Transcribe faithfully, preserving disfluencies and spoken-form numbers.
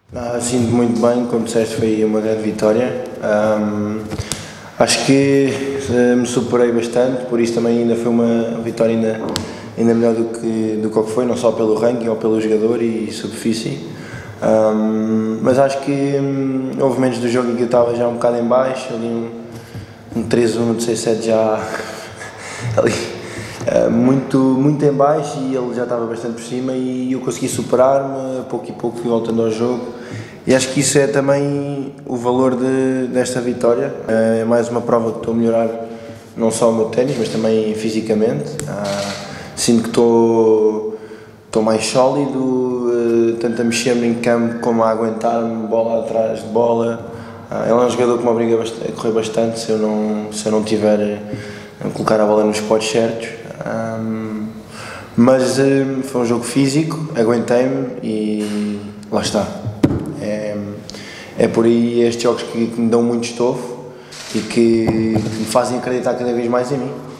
Ah, sinto muito bem, como disseste, foi uma grande vitória. Um, acho que uh, me superei bastante, por isso também ainda foi uma vitória ainda, ainda melhor do que, do que foi, não só pelo ranking ou pelo jogador e superfície. Um, mas acho que um, houve momentos do jogo em que eu estava já um bocado em baixo, ali um, um três a um, um seis a sete já ali, uh, muito, muito em baixo, e ele já estava bastante por cima e eu consegui superar-me, pouco e pouco fui voltando ao jogo. E acho que isso é também o valor de, desta vitória. É mais uma prova que estou a melhorar não só o meu ténis, mas também fisicamente. Ah, sinto que estou, estou mais sólido, tanto a mexer-me em campo como a aguentar-me bola atrás de bola. Ah, ele é um jogador que me obriga a correr bastante se eu não, se eu não tiver a colocar a bola nos spots certos. Ah, mas foi um jogo físico, aguentei-me e lá está. É, é por aí estes jogos que, que me dão muito estofo e que, que me fazem acreditar cada vez mais em mim.